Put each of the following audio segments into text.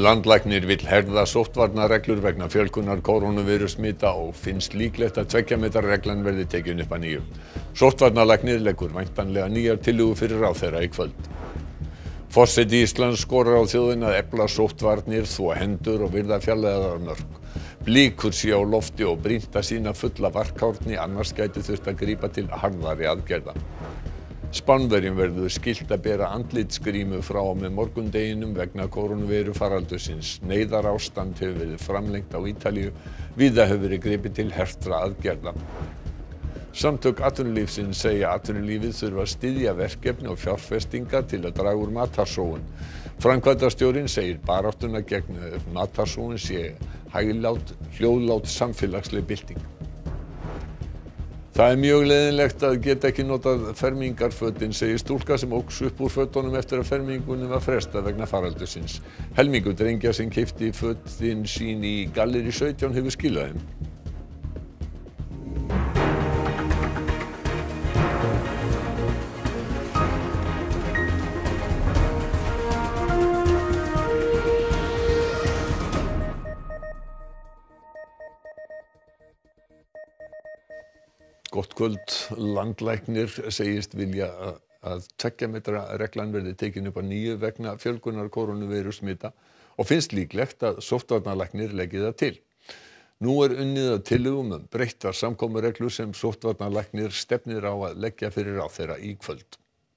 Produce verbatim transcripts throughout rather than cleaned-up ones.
Landlæknir vill herða sóttvarnareglur vegna fjölgunar kórónuveirusmita og finnst líklegt að tveggja metra reglan verði tekin upp að nýju. Sóttvarnalæknir leggur væntanlega nýjar tillögur fyrir ráðherra í kvöld. Forseti Íslands skorar á þjóðina að efla sóttvarnir, þvo hendur og virða fjarlægðarmörk. Blikur sé á lofti og brýnt að sýna fulla varkárni, annars gæti þurft að grípa til harðari aðgerða. Spánverjum verður skylt að bera andlitsgrímu frá og með morgundeginum vegna kórónuveirufaraldursins. Neyðarástand hefur verið framlengt á Ítalíu. Víða hefur verið gripið til hertra aðgerða. Samtök atvinnulífsins segja atvinnulífið þurfa að styðja verkefni og fjárfestingar til að draga úr matarsóun. Framkvæmdastjórinn segir baráttuna gegn matarsóun sé hæglát, hljóðlát samfélagsleg bylting. Það er mjög leiðinlegt að geta ekki notað fermingarfötin, segir stúlka sem óx upp úr fötunum eftir að fermingunum var frestað vegna faraldursins. Helmingur drengja sem keypti fötin sín í Gallerí sautján hefur skilað þeim. Gott kvöld. Landlæknir segist vilja að tveggja metra reglan verði tekin upp að nýju vegna fjölgunar kórónuveirusmita og finnst líklegt að sóttvarnalæknir leggi það til. Nú er unnið að tillögum um breyttar samkomureglur sem sóttvarnalæknir stefnir á að leggja fyrir ráðherra í kvöld.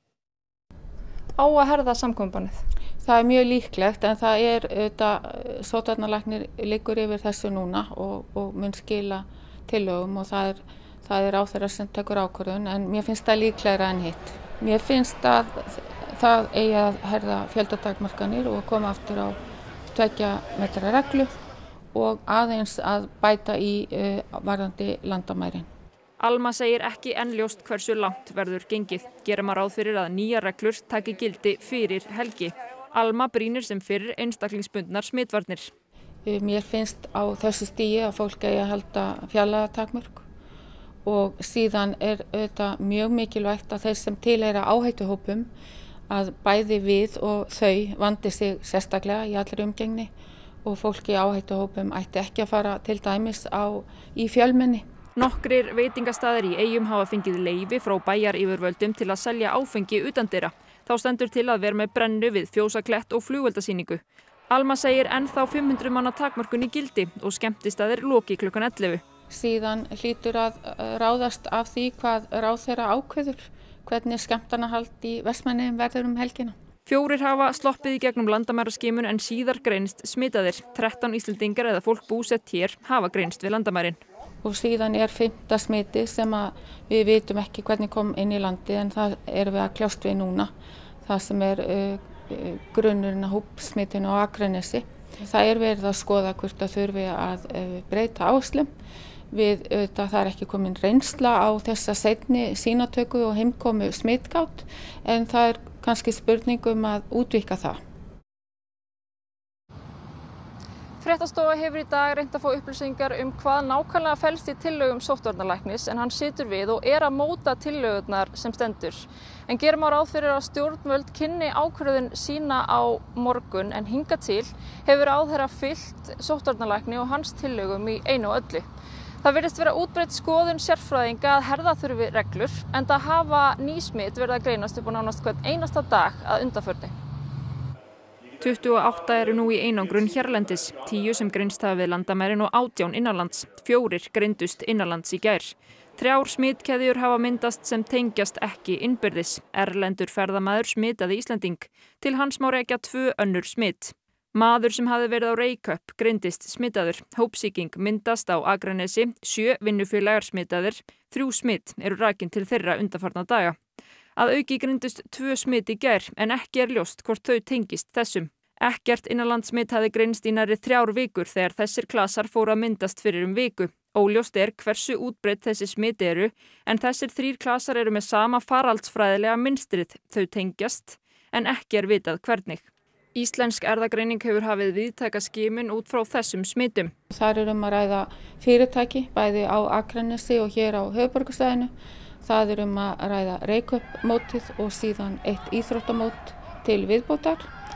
Á að herða samkomubannið? Það er mjög líklegt en það er auðvitað, sóttvarnalæknir liggur yfir þessu núna og, og mun skila tillögum og það er Það er ráðherra sem tekur ákvörðun en mér finnst það líklegra en hitt. Mér finnst að það eigi að herða fjöldatakmarkanir og koma aftur á tveggja metra reglu og aðeins að bæta í uh, varðandi landamærin. Alma segir ekki enn ljóst hversu langt verður gengið. Gera má ráð fyrir að nýjar reglur taki gildi fyrir helgi. Alma brýnir sem fyrir einstaklingsbundnar smitvarnir. Mér finnst á þessu stigi að fólk eigi að halda fjarlægðartakmörk. Og síðan er auðvitað mjög mikilvægt að þeir sem tilheyra áhættuhópum að bæði við og þau vandi sig sérstaklega í allri umgengni og fólk í áhættuhópum ætti ekki að fara til dæmis á, í fjölmenni. Nokkrir veitingastaðir í Eyjum hafa fengið leyfi frá bæjaryfirvöldum til að selja áfengi utandyra. Þá stendur til að vera með brennu við Fjósaklett og flugeldasýningu. Alma segir ennþá fimm hundruð manna takmörkun í gildi og skemmtistaðir loki klukkan ellefu. Síðan hlýtur að ráðast af því hvað ráðherra ákveður, hvernig skemmtanahald í Vestmannaeyjum verður um helgina. Fjórir hafa sloppið í gegnum landamæraskimun en síðar greinst smitaðir. þrettán Íslendingar eða fólk búsett hér hafa greinst við landamærin. Og síðan er fimmta smiti sem að við vitum ekki hvernig kom inn í landi en það erum við að kljást við núna. Það sem er uh, grunnurinn að hópsmitinu á Akranesi. Það er verið að skoða hvort það þurfi að uh, breyta áherslum. Við auðvitað það er ekki komin reynsla á þessa seinni sýnatöku og heimkomu smitgátt en það er kannski spurning um að útvíkka það. Fréttastofa hefur í dag reynt að fá upplýsingar um hvað nákvæmlega felst í tillögum sóttvarnalæknis en hann situr við og er að móta tillögurnar sem stendur. En gerum á ráð fyrir að stjórnvöld kynni ákvörðun sína á morgun en hingað til hefur ráðherra fylgt sóttvarnalækni og hans tillögum í einu og öllu. Það virðist vera útbreidd skoðun sérfræðinga að herða þurfi reglur en það hafa ný smit verið að greinast upp á nánast hvern einasta dag að undanförnu. tuttugu og átta eru nú í einangrun hérlendis, tíu sem greinst hafa við landamærin og átján innanlands. Fjórir greindust innanlands í gær. Þrjár smitkeðjur hafa myndast sem tengjast ekki innbyrðis. Erlendur ferðamaður smitaði Íslending. Til hans má rekja tvö önnur smit. Maður sem hafði verið á Reykjöp greindist smitaður. Hópsýking myndast á Akranesi, sjö vinnufélagar smitaðir, þrjú smit eru rakin til þeirra undanfarna daga. Að auki greindust tvö smit í gær en ekki er ljóst hvort þau tengist þessum. Ekkert innanlandssmit hafði greinst í nærri þrjár vikur þegar þessir klasar fóru að myndast fyrir um viku. Óljóst er hversu útbreidd þessi smit eru en þessir þrír klasar eru með sama faraldsfræðilega mynstrið. Þau tengjast en ekki er vitað hvernig. Íslensk erfðagreining hefur hafið víðtæka skimun út frá þessum smitum. Þar er um að ræða fyrirtæki, bæði á Akranesi og hér á höfuðborgarsvæðinu. Það er um að ræða Reykjöp mótið og síðan eitt íþróttamót til viðbótar.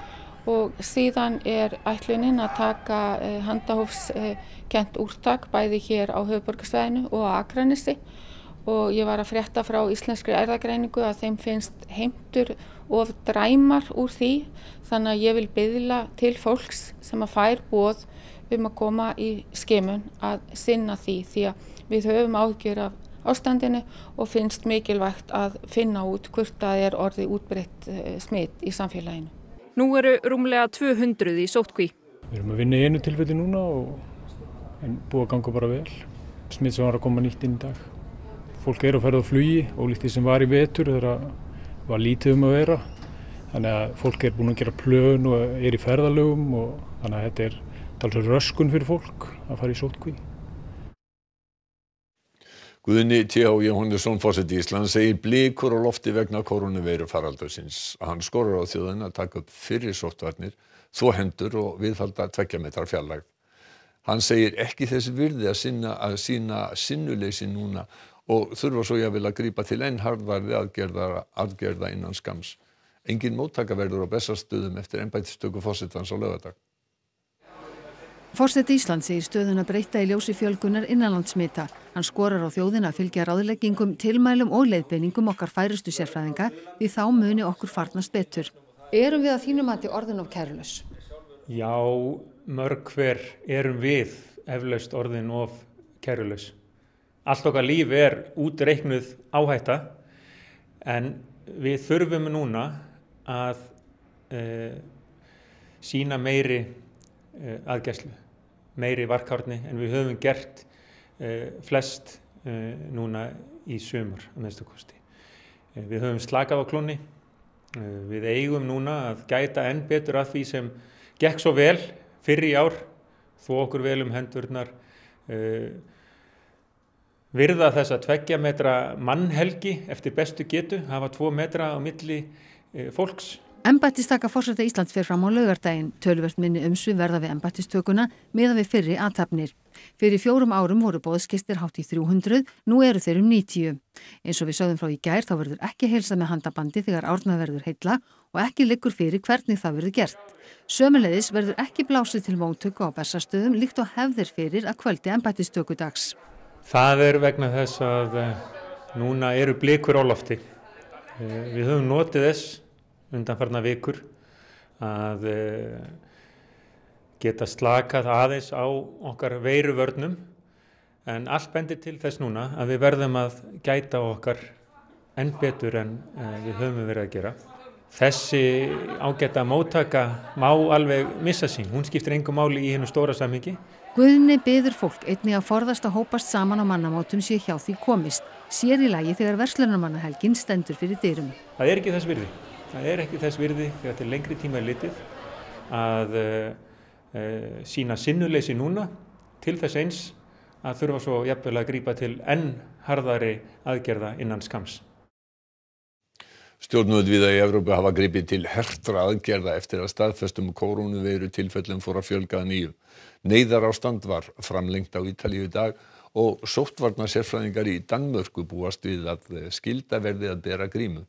og síðan er ætlunin að taka uh, handahófskent uh, úrtak bæði hér á höfuðborgarsvæðinu og á Akranesi. Og ég var að frétta frá Íslenskri erfðagreiningu að þeim finnst heimtur of dræmar úr því, þannig að ég vil biðla til fólks sem að fær boð um að koma í skimun að sinna því, því að við höfum áhyggjur af ástandinu og finnst mikilvægt að finna út hvort það er orðið útbreitt smitt í samfélaginu. Nú eru rúmlega tvö hundruð í sóttkví. Við erum að vinna í einu tilfelli núna og en búið að ganga bara vel. Smitt sem var að koma nýtt inn í dag. Fólk er að ferða á flugi, ólíkt því sem var í vetur þegar var lítið um að vera. Þannig að fólk er búin að gera plön og er í ferðalögum og þannig að þetta er talsverð röskun fyrir fólk að fara í sóttkví. Guðni T H Jóhannesson forseti Íslands segir blikur á lofti vegna kórónuveiru faraldursins. Hann skorar á þjóðina að taka upp fyrri sóttvarnir, þvo hendur og viðhalda tveggja metra fjarlægð. Hann segir ekki þess virði að, sinna, að sína sinnuleysi núna og þurfa svo jafnvel að grípa til enn harðari aðgerða, aðgerða innan skams. Engin móttaka verður á Bessastöðum eftir embættistöku forsetans á laugardag. Forseti Íslands segir stöðuna breyta í ljósi fjölgunar innanlandssmita. Hann skorar á þjóðina að fylgja ráðleggingum, tilmælum og leiðbeiningum okkar færustu sérfræðinga því þá muni okkur farnast betur. Erum við að þínu mati orðin of kærulaus? Já, mörg hver erum við eflaust orðin of kærulaus. Allt okkar líf er útreiknuð áhætta en við þurfum núna að e, sýna meiri e, aðgæslu, meiri varkárni en við höfum gert e, flest e, núna í sumar að minnsta kosti. E, við höfum slakað á klónni, e, við eigum núna að gæta enn betur að því sem gekk svo vel fyrr í ár, þó okkur vel um hendurnar, e, virða þessa tveggja metra mannhelgi eftir bestu getu, hafa tvo metra á milli e, fólks. Embættistaka forseta Íslands fer fram á laugardaginn. Töluvert minni umsvif verða við embættistökuna miðað við fyrri athafnir. Fyrir fjórum árum voru boðsgestir hátt í þrjú hundruð, nú eru þeir um níutíu. Eins og við sögðum frá í gær þá verður ekki heilsað með handabandi þegar árnað verður heilla og ekki liggur fyrir hvernig það verður gert. Sömuleiðis verður ekki blásið til móttöku á Bessastöðum líkt og hefðir fyrir að kvöldi embættistökudags. Það er vegna þess að núna eru blikur á lofti. Við höfum notið þess undanfarna vikur að geta slakað aðeins á okkar veiruvörnum en allt bendir til þess núna að við verðum að gæta okkar enn betur en við höfum verið að gera. Þessi ágæta móttaka má alveg missa sín, hún skiptir engu máli í hinu stóra samhengi. Guðni biður fólk einnig að forðast að hópast saman á mannamótum sé hjá því komist, sér í lagi þegar verslunarmannahelgin stendur fyrir dyrum. Það er ekki þess virði. Það er ekki þess virði þegar til lengri tíma er litið að uh, uh, sýna sinnuleysi núna til þess eins að þurfa svo jafnvel að grípa til enn harðari aðgerða innan skams. Stjórnvöld víða í Evrópu hafa gripið til hertra aðgerða eftir að staðfestum kórónuveiru tilfellum fór að fjölga að nýju. Neyðarástand var framlengt á Ítalíu í dag og sóttvarnasérfræðingar í Danmörku búast við að skylda verði að bera grímu.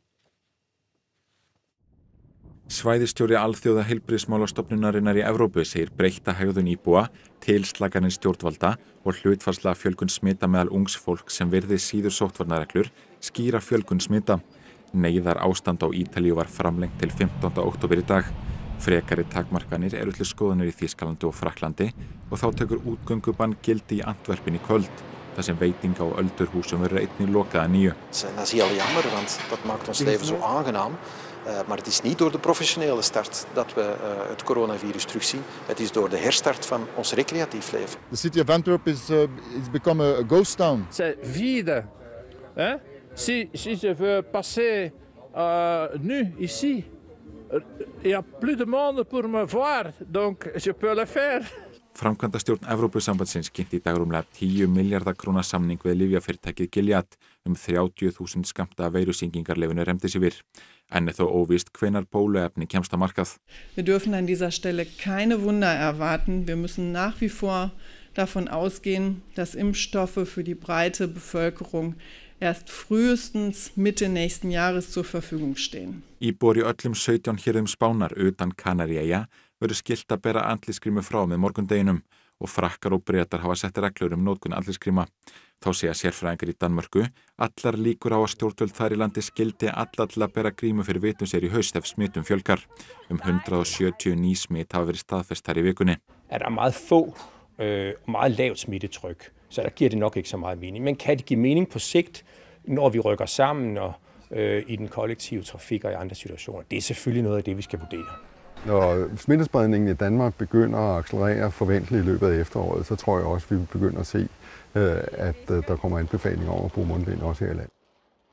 Svæðisstjóri alþjóða heilbrigðismálastofnunarinnar í Evrópu segir breytta hegðun íbúa, tilslakanir stjórnvalda og hlutfallslega fjölgun smita meðal ungs fólk sem virði síður sóttvarnareglur skýra fjölgun smita. Neyðar ástand á Ítalíu var framlengt til fimmtánda október í dag. Frekari takmarkanir eru til skoðanir í Þýskalandi og Frakklandi og þá tekur útgöngubann gildi í Antwerpen í kvöld, þar sem veitinga- og öldurhúsum verður einnig lokað að nýju. Dat is heel jammer, want dat maakt ons leven zo aangenaam. Uh, maar het is niet door de professionele start dat we uh, het coronavirus terugzien. Het is door de herstart van ons recreatief leven. The city of Antwerp is, uh, is become a, a ghost town. C'est vide. Hein? Si, si je veux passer uh, nu, ici, il n'y a plus de monde pour me voir, donc je peux le faire. Framkvæmdastjórn Evrópusambandsins kynnti í dag rúmlega tíu milljarða króna samning við lyfjafyrirtækið Gilead um þrjátíu þúsund skammta veirusýkingarlyfinu Remdesivir. Enn er þó óvíst hvenær bóluefni kemst á markað. Wir dürfen an dieser Stelle keine Wunder erwarten. Wir müssen nach wie vor davon ausgehen, dass Impfstoffe für die breite Bevölkerung erst frühestens Mitte nächsten Jahres zur Verfügung stehen. Íbúar í öllum sautján héruðum Spánar utan Kanaríeyja verður skylt að bera andlitsgrímu frá með morgundeginum og Frakkar og Bretar hafa sett reglur um notkun andlitsgríma. Þá segja sérfræðingar í Danmörku allar líkur á að stjórnvöld þar í landi skyldi alla til að bera grímu fyrir vitum sér í haust ef smitum fjölgar. Um hundrað og sjötíu ný smit hafa verið staðfest þar í vikunni. Er der meget få øh, og meget lavt smittetryk, så der giver det nok ikke så meget mening. Men kan det give mening på sigt, når vi rykker sammen og øh, i den kollektive trafik og i andre situationer? Det er selvfølgelig noget af det, vi skal vurdere. Når smittespredningen i Danmark begynder at accelerere forventeligt i løbet af efteråret, så tror jeg også, at vi begynder at se, at der kommer anbefalinger om at bruge mundbind også her i landet.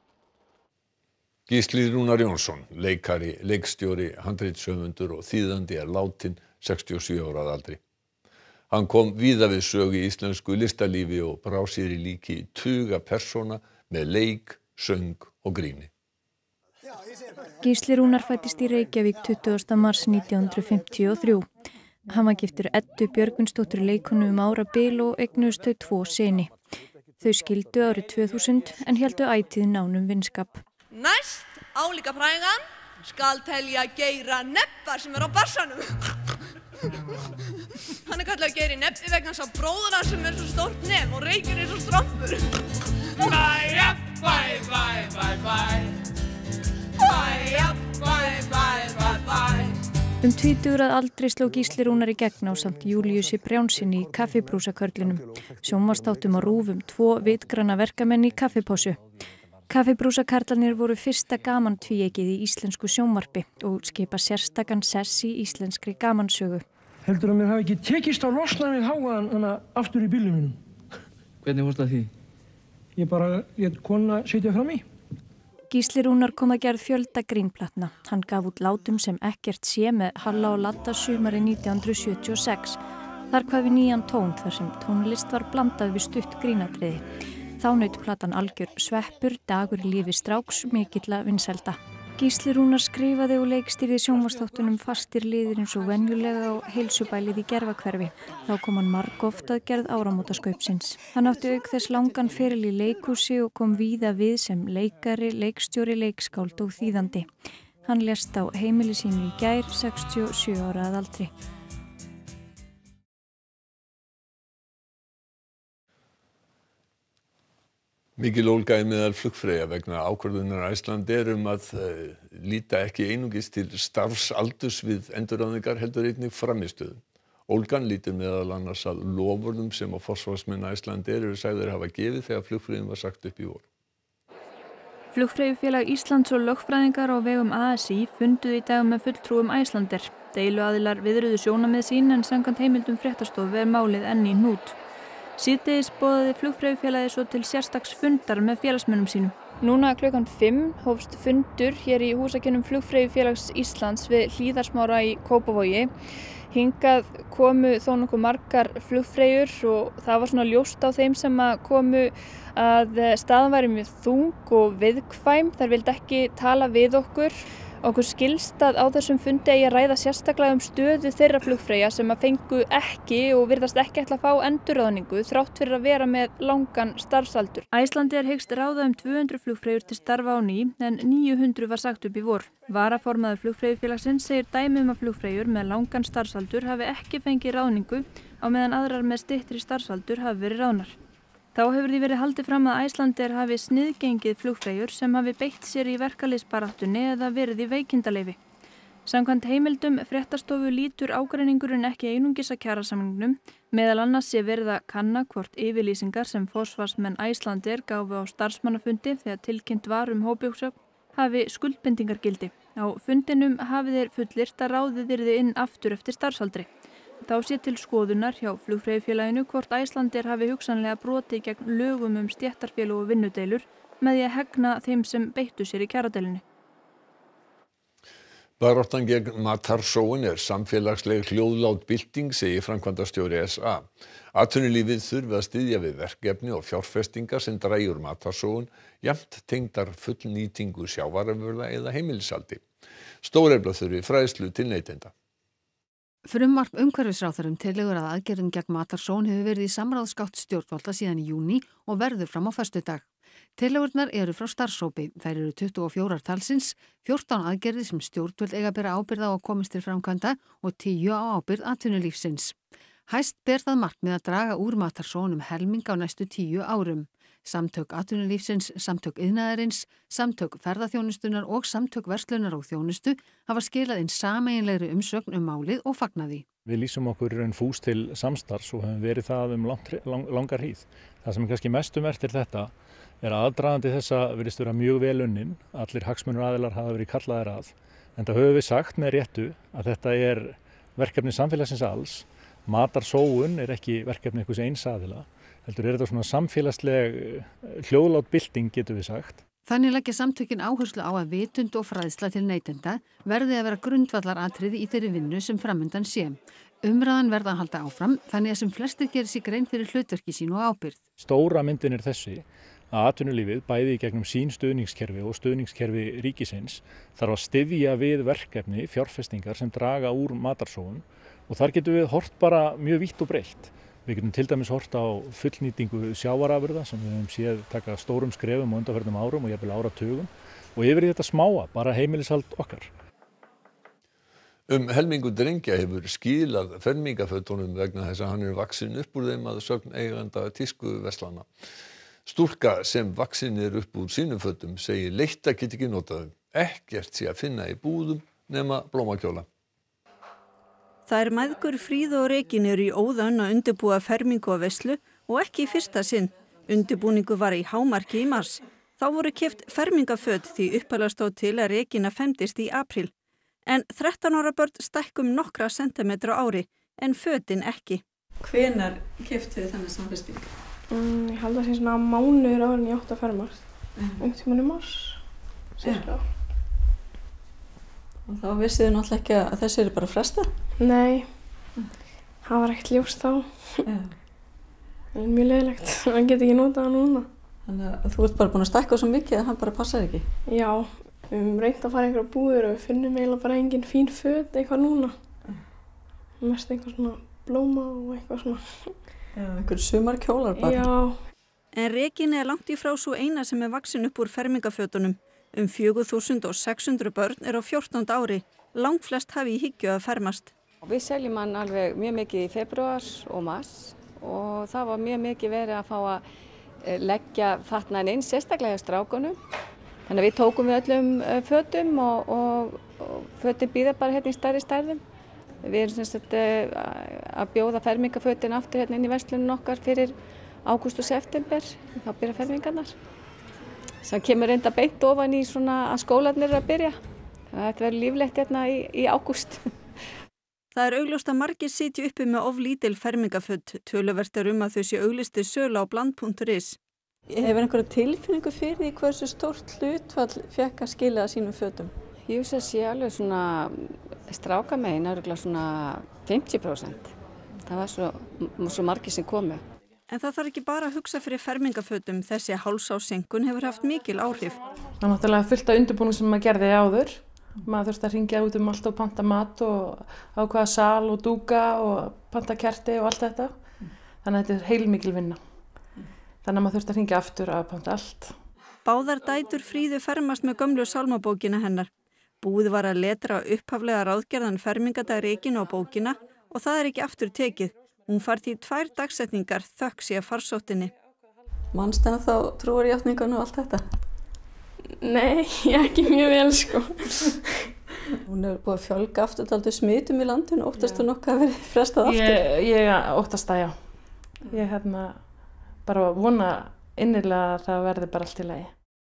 Gísli Rúnar Jónsson, leikari, leikstjóri, handritshöfundur og þýðandi er látinn sextíu og sjö ára að aldri. Hann kom víða við sögu í íslensku listalífi og brá sér í líki tuga persóna með leik, söng og gríni. Gísli Rúnar fæddist í Reykjavík tuttugasta mars nítján hundruð fimmtíu og þrjú. Hann var giftur Eddu Björgvinsdóttur leikonu um árabil og eignuðust þau tvo syni. Þau skildu árið tvö þúsund en héldu ætíð nánum vinskap. Næst álíka frægan skal telja Geira Nebba sem er á bassanum. Hann er kallað Geiri Nebbi vegna þess að bróður hans sem er svo stórt nef og reykir eins og strompur. Bæja, bæ, bæ, bæ, bæ. Bæja, bæ, bæ, bæ, bæ. Um tvítugur að aldri sló Gísli Rúnar í gegn ásamt Júlíusi Brjánsinni í kaffibrúsakörlunum. Sjónvarpsþáttum á RÚV um tvo vitgranna verkamenn í kaffipossu. Kaffibrúsakarlarnir voru fyrsta gaman tvíeykið í íslensku sjónvarpi og skipa sérstakan sess í íslenskri gamansögu. Heldur að mér hafi ekki tekist að losna við háaðan hana aftur í bílnum mínum. Hvernig fórstu að því? Ég bara lét kona sitja fram í. Gísli Rúnar kom að gerð fjölda grínplatna. Hann gaf út látum sem ekkert sé með Halla og Ladda sumari nítján hundruð sjötíu og sex. Þar kvað við nýjan tón þar sem tónlist var blandað við stutt grínatriði. Þá naut platan algjör sveppur, dagur í lífi stráks, mikilla vinsælda. Gísli Rúnar skrifaði og leikstýrði sjónvarpsþáttunum fastir liðir eins og venjulega og heilsubælið í Gervahverfi. Þá kom hann margoft að gerð áramótaskaupsins. Hann átti auk þess langan feril í leikhúsi og kom víða við sem leikari, leikstjóri, leikskáld og þýðandi. Hann lést á heimili sínu í gær, sextíu og sjö ára að aldri. Mikil ólga er meðal flugfreyja vegna ákvörðunar Icelandair um að uh, líta ekki einungis til starfsaldurs við endurráðningar heldur einnig framistöðu. Ólgan lítur meðal annars að loforðum sem að forsvarsmenn Icelandair eru sagðir hafa gefið þegar flugfreyjum var sagt upp í vor. Flugfreyjufélag Íslands og lögfræðingar á vegum A S í funduðu í dag með fulltrúum Icelandair. Deiluaðilar viðruðu sjónarmið sín en samkvæmt heimildum fréttastofu er málið enn í hnút. Síðdegis boðaði flugfreyjufélagið svo til sérstaks fundar með félagsmönnum sínum. Núna klukkan fimm hófst fundur hér í húsakynnum Flugfreyjufélags Íslands við Hlíðarsmára í Kópavogi. Hingað komu þó nokkuð margar flugfreyjur og það var svona ljóst á þeim sem að komu að staðan væri mjög þung og viðkvæm. Þær vildu ekki tala við okkur. Okkur skilst að á þessum fundi eigi að ræða sérstaklega um stöðu þeirra flugfreyja sem að fengu ekki og virðast ekki ætla að fá endurráðningu þrátt fyrir að vera með langan starfsaldur. Icelandair hyggst ráða um tvö hundruð flugfreyjur til starfa á ný en níu hundruð var sagt upp í vor. Varaformaður flugfreyjufélagsins segir dæmi um að flugfreyjur með langan starfsaldur hafi ekki fengið ráðningu á meðan aðrar með styttri starfsaldur hafi verið ráðnar. Þá hefur því verið haldið fram að Icelandair hafi sniðgengið flugfreyjur sem hafi beitt sér í verkalýðsbaráttunni eða verið í veikindaleyfi. Samkvæmt heimildum fréttastofu lítur ágreiningurinn ekki einungis að kjarasamningnum, meðal annars sé verið að kanna hvort yfirlýsingar sem forsvarsmenn Icelandair gáfu á starfsmannafundi þegar tilkynnt var um hópuppsögn hafi skuldbindingargildi. Á fundinum hafi þeir fullyrt að ráðið yrði inn aftur eftir starfsaldri. Þá sé til skoðunar hjá Flugfreyjufélaginu hvort Icelandair hafi hugsanlega brotið gegn lögum um stéttarfélög og vinnudeilur með því að hegna þeim sem beittu sér í kjaradeilunni. Baráttan gegn matarsóun er samfélagsleg hljóðlát bylting, segir framkvæmdastjóri S A. Atvinnulífið þurfi að styðja við verkefni og fjárfestingar sem dragi úr matarsóun, jafnt tengdar fullnýtingu sjávarafurða eða heimilisaldi. Stórefla þurfi fræðslu til neytenda. Frumvarp umhverfisráðherra um tillögur að aðgerðum gegn matarsóun hefur verið í samráðsgátt stjórnvalda síðan í júní og verður fram á föstudag. Tillögurnar eru frá starfshópi. Þær eru tuttugu og fjórar talsins, fjórtán aðgerðir sem stjórnvöld eiga að bera ábyrgð á að komast til framkvæmda og tíu á ábyrgð atvinnulífsins. Hæst ber það markmið að draga úr matarsóun um helming á næstu tíu árum. Samtök atvinnulífsins, samtök iðnaðarins, samtök ferðaþjónustunar og samtök verslunar og þjónustu hafa skilað inn sameiginlegri umsögn um málið og fagnaði. Við lýsum okkur í raun fús til samstarfs og höfum verið það um lang, lang, langar hríð. Það sem er kannski mest um eftir þetta er að aðdragandi þessa virðist vera mjög vel unnin. Allir hagsmunir aðilar hafa verið kallaðir að. En það höfum við sagt með réttu að þetta er verkefni samfélagsins alls. Matarsóun er ekki verkefni einhvers eins aðila. Heldur er þetta svona samfélagsleg hljóðlát bylting, getur við sagt. Þannig leggja samtökin áherslu á að vitund og fræðsla til neytenda verði að vera grundvallaratriði í þeirri vinnu sem framundan sé. Umræðan verða að halda áfram, þannig að sem flestir gerir sig grein fyrir hlutverki sínu og ábyrgð. Stóra myndin er þessi að atvinnulífið, bæði í gegnum sín stuðningskerfi og stuðningskerfi ríkisins, þarf að styðja við verkefni, fjárfestingar sem draga úr matarsóun og þar getum við hort bara mjög vítt og breitt. Við getum til dæmis hort á fullnýtingu sjávarafurða sem við höfum séð taka stórum skrefum á undanförnum árum og jafnvel áratugum og yfir í þetta smáa, bara heimilishald okkar. Um helmingur drengja hefur skilað fermingafötunum vegna þess að hann er vaxinn upp úr þeim að sögn eiganda tískuverslana. Stúlka sem vaxinn er upp úr sínum fötum segir leitt að geta ekki notað þau. Ekkert sé að finna í búðum nema blómakjóla. Það er mæðgur Fríða og Regín eru í óðaun að undirbúa fermingu og veislu og ekki í fyrsta sinn. Undirbúningu var í hámarki í mars. Þá voru keypt fermingaföt því upphæðlega stóð til að Regína femdist í apríl. En þrettán ára börn stækkum nokkra sentimetra á ári, en fötin ekki. Hvenær keyptu þið þennan samfesting? Mm, ég held að það sé svona mánuður áður en ég átti að fermast. Mm. Einhvern tímann í mars. Sérlega. Og þá vissið þið náttúrulega ekki að þessi eru bara frestað? Nei, það var ekkert ljóst þá. Yeah. Það er mjög leiðilegt, hann get ekki notað það núna. Þannig að þú ert bara búin að stækka svo mikið að hann bara passar ekki? Já, við höfum reynt að fara einhverja búðir og við finnum eiginlega bara engin fín föt eitthvað núna. Mm. Mest einhver svona blóma og eitthvað svona. Já, einhver sumarkjólar bara. Já. En Regína er langt í frá svo eina sem er vaxin upp úr fermingafötunum. Um fjögur þúsund sex hundruð börn er á fjórtánda ári. Langflest hafi í hyggju að fermast. Við seljum hann alveg mjög mikið í febrúar og mars og það var mjög mikið verið að fá að leggja fatnaðinn inn, sérstaklega strákunum. Þannig að við tókum við öllum fötum og, og, og fötin býða bara hérna í stærri stærðum. Við erum sem sagt að bjóða fermingafötin aftur hérna inn í verslunum okkar fyrir ágúst og september, þá byrja fermingarnar. Það kemur reynda beint ofan í svona að skólarnir eru að byrja. Þannig að þetta verður líflegt hérna í, í ágúst. Það er augljóst að margir sitja uppi með of lítil fermingaföt. Töluvert er um að þau séu auglýstu sölu á bland punktur is. Hefur einhverja tilfinningu fyrir því hversu stórt hlutfall fékk að skila sínum fötum? Ég veist að sé alveg svona stráka megin, örugglega svona fimmtíu prósent. Það var svo, svo margir sem komu. En það þarf ekki bara að hugsa fyrir fermingafötum. Þessi hálsársenkun hefur haft mikil áhrif. Það er náttúrulega fullt af undirbúning sem maður gerði áður. Maður þurfti að hringja út um allt og panta mat og ákvaða sal og dúka og panta kerti og allt þetta. Þannig að þetta er heilmikil vinna. Þannig að maður þurfti að hringja aftur að panta allt. Báðar dætur Fríðu fermast með gömlu sálmabókina hennar. Búið var að letra upphavlega ráðgerðan fermingadag Regínu á bókina og það er ekki aftur tekið. Hún fær því tvær dagsetningar þökk sé farsóttinni. Manst henni þá trúarjátningunum og allt þetta? Nei, ekki mjög vel sko. Hún er búið að fjölga aftur dálítið smitum í landinu. Óttast þú nokkuð að verið frestað aftur? Ég, ég óttast það, já. Ég hérna bara vona innilega að það verði bara allt í lagi.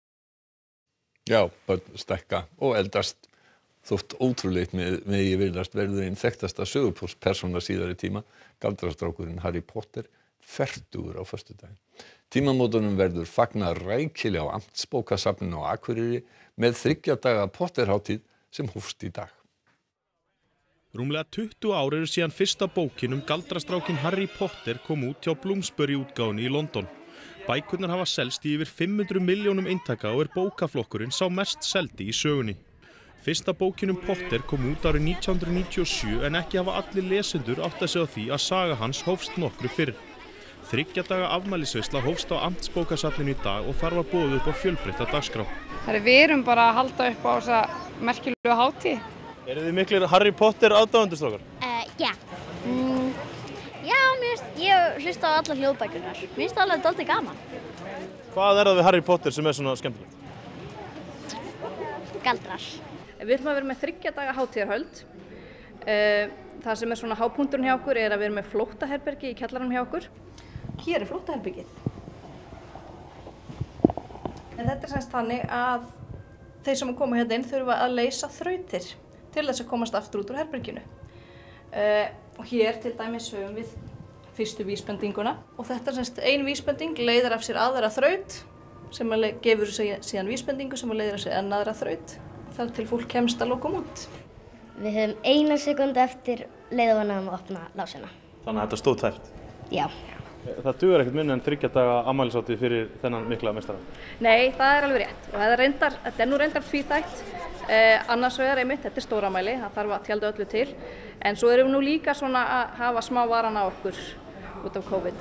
Já, börn stækka og eldast. Þótt ótrúlegt með megi virðast verður einn þekktasta sögupersóna síðari tíma, galdrastrákurinn Harry Potter, fertugur á föstudaginn. Tímamótunum verður fagnað rækilega á Amtsbókasafninu á Akureyri með þriggja daga Potterhátíð sem hófst í dag. Rúmlega tuttugu ár eru síðan fyrsta bókin um galdrastrákinn Harry Potter kom út hjá Bloomsbury útgáfunni í London. Bækurnar hafa selst í yfir fimm hundruð milljónum eintaka og er bókaflokkurinn sá mest seldi í sögunni. Fyrsta bókin um Potter kom út árið nítján hundruð níutíu og sjö en ekki hafa allir lesendur áttað sig á því að saga hans hófst nokkru fyrr. Þriggja daga afmælisveisla hófst á Amtsbókasafninu í dag og þar var boðið upp á fjölbreytta dagskrá. Við erum bara að halda upp á þessa merkilegu hátíð. Eru þið miklir Harry Potter aðdáendur, strákar? Uh, já. Mm, já, mér, ég hlusta á allar hljóðbækurnar. Mér finnst það alveg dálítið gaman. Hvað er það við Harry Potter sem er svona skemmtilegt? Galdrar. Við ætlum að vera með þriggja daga hátíðarhöld. Það sem er svona hápunkturinn hjá okkur er að við erum með flóttaherbergi í kjallaranum hjá okkur. Hér er flóttaherbergið. En þetta er semst þannig að þeir sem koma hérna inn þurfa að leysa þrautir til þess að komast aftur út úr herberginu. Og hér til dæmis höfum við fyrstu vísbendinguna. Og þetta er semst ein vísbending leiðir af sér aðra þraut sem gefur síðan vísbendingu sem leiðir af sér enn aðra þraut. Þar til fólk kemst að lokum út. Við höfum eina sekundu eftir leiðum við að opna lásina. Þannig að þetta stóð tæpt? Já. Það dugar ekkert minna en þriggja daga afmælishátíð fyrir þennan mikla meistara? Nei, það er alveg rétt. Og það er reyndar, þetta er nú reyndar tvíþætt. Eh, annars vegar einmitt, þetta er stóramæli, það þarf að tjalda öllu til. En svo erum við nú líka svona að hafa smá varan á okkur út af COVID.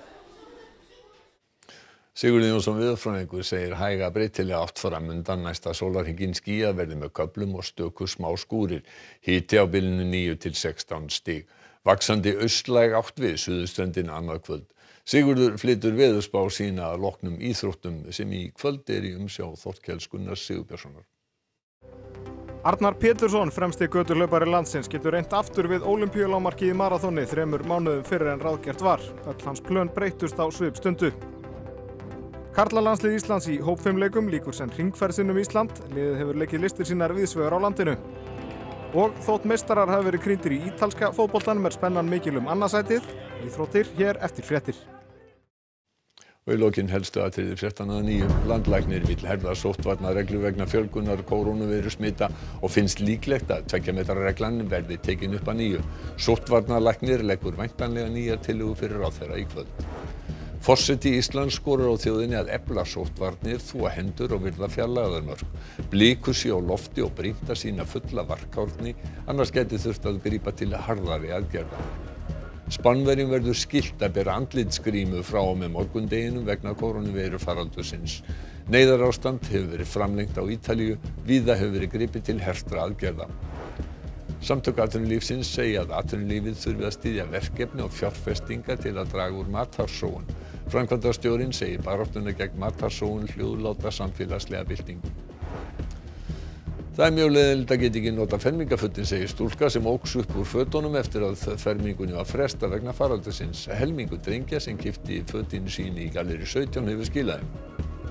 Sigurður Jónsson veðurfræðingur segir hæga breytilega átt framundan næsta sólarhringinn skýjað verði með köflum og stöku smá skúrir. Hiti á bilinu níu til sextán stig. Vaxandi austlæg átt við suðurströndina annað kvöld. Sigurður flytur veðurspá sína að loknum íþróttum sem í kvöld er í umsjá Þorkels Gunnars Sigurbjörnssonar. Arnar Pétursson, fremsti göturhlaupari landsins, getur reynt aftur við ólympíulágmarkið í maraþoni þremur mánuðum fyrr en ráðgert var. Öll hans plön breyttust á svipstundu. Karlalandslið Íslands í hópfimleikum lýkur senn hringferð um Ísland. Liðið hefur leikið listir sínar víðsvegar á landinu. Og þótt meistarar hafi verið krýndir í ítalska fótboltanum er spennan mikil um annarsætið. Íþróttir hér eftir fréttir. Og í lokin helstu atriði fréttanna að nýju. Landlæknir vill herða sóttvarnareglu vegna fjölgunar kórónuveirusmita og finnst líklegt að tveggja metra reglan verði tekin upp að nýju. Sóttvarnalæknir leggur væntanlega nýjar tillögu fyrir ráðherra í kvöld. Forseti Íslands skorar á þjóðinni að efla sóttvarnir, þvo hendur og virða fjarlægðarmörk. Blikur sé á lofti og brýnt að sýna fulla varkárni, annars gæti þurft að grípa til harðari aðgerða. Spánverjum verður skylt að bera andlitsgrímu frá og með morgundeginum vegna kórónuveirufaraldursins. Neyðarástand hefur verið framlengt á Ítalíu, víða hefur verið gripið til hertra aðgerða. Samtök atvinnulífsins segja að atvinnulífið þurfi að styðja verkefni og fjárfestingar til að draga úr matarsóun. Framkvæmdastjórinn segir baráttuna gegn matarsóun hljóðláta samfélagslega byltingu. Það er mjög leiðinlegt að geta ekki nota fermingarfötin, segir stúlka sem óx upp úr fötunum eftir að fermingunni var frestað vegna faraldursins. Helmingur drengja sem keypti fötin sín í Gallerí sautján hefur skilað þeim.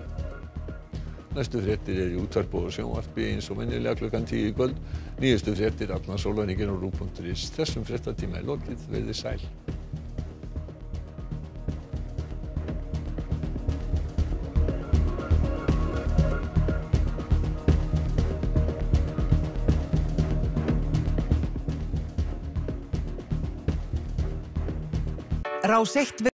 Næstu fréttir eru í útvarpi og sjónvarpi eins og venjulega klukkan tíu í kvöld. Nýjustu fréttir allan sólarhringinn á ruv punktur is. Þessum fréttatíma er lokið. Verið sæl. Rás eitt